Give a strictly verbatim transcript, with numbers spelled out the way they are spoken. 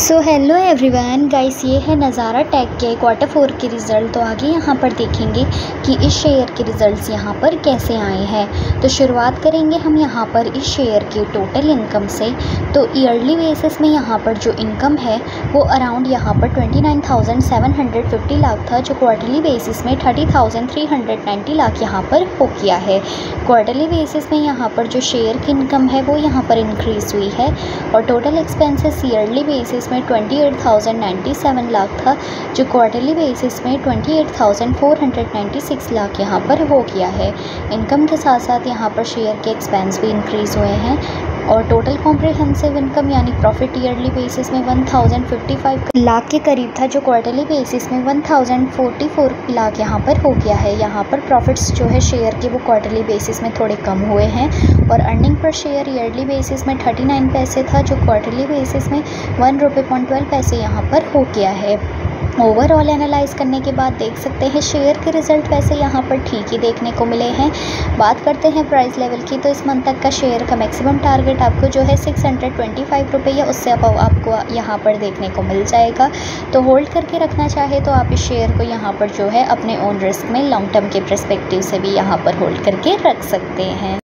So hello everyone guys, ये है नज़ारा टेक के क्वार्टर फोर के रिज़ल्ट। तो आगे यहाँ पर देखेंगे कि इस शेयर के रिज़ल्ट्स यहाँ पर कैसे आए हैं। तो शुरुआत करेंगे हम यहाँ पर इस शेयर के टोटल इनकम से। तो ईयरली बेसिस में यहाँ पर जो इनकम है वो अराउंड यहाँ पर twenty nine thousand seven hundred fifty lakh था, जो क्वार्टरली बेसिस में thirty thousand three hundred ninety lakh यहाँ पर हो गया है। क्वार्टरली बेसिस में यहाँ पर जो शेयर की इनकम है वो यहाँ पर इंक्रीज़ हुई है और टोटल एक्सपेंसेस ईयरली बेसिस में twenty eight thousand ninety seven lakh था, जो क्वार्टरली बेसिस में twenty eight thousand four hundred ninety six lakh यहाँ पर हो गया है। इनकम के साथ साथ यहाँ पर शेयर के एक्सपेंस भी इंक्रीज़ हुए हैं और टोटल कॉम्प्रिहेंसिव इनकम यानी प्रॉफिट ईयरली बेसिस में one thousand fifty five lakh के करीब था, जो क्वार्टरली बेसिस में one thousand forty four lakh यहाँ पर हो गया है। यहाँ पर प्रॉफिट्स जो है शेयर के वो क्वार्टरली बेसिस में थोड़े कम हुए हैं और अर्निंग पर शेयर ईयरली बेसिस में थर्टी नाइन पैसे था, जो क्वार्टरली बेसिस में वन रुपये पॉइंट ट्वेल्व पैसे यहाँ पर हो गया है। ओवरऑल एनालाइज करने के बाद देख सकते हैं शेयर के रिज़ल्ट वैसे यहाँ पर ठीक ही देखने को मिले हैं। बात करते हैं प्राइस लेवल की, तो इस मंथ तक का शेयर का मैक्सिमम टारगेट आपको जो है सिक्स हंड्रेड ट्वेंटी फाइव रुपये या उससे अब आपको यहाँ पर देखने को मिल जाएगा। तो होल्ड करके रखना चाहे तो आप इस शेयर को यहाँ पर जो है अपने ओन रिस्क में लॉन्ग टर्म के परस्पेक्टिव से भी यहाँ पर होल्ड करके रख सकते हैं।